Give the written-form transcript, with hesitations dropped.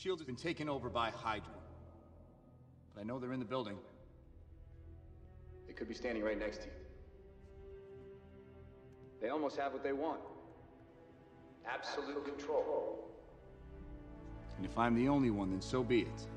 shield has been taken over by Hydra. But I know they're in the building. They could be standing right next to you. They almost have what they want. Absolute control. And if I'm the only one, then so be it.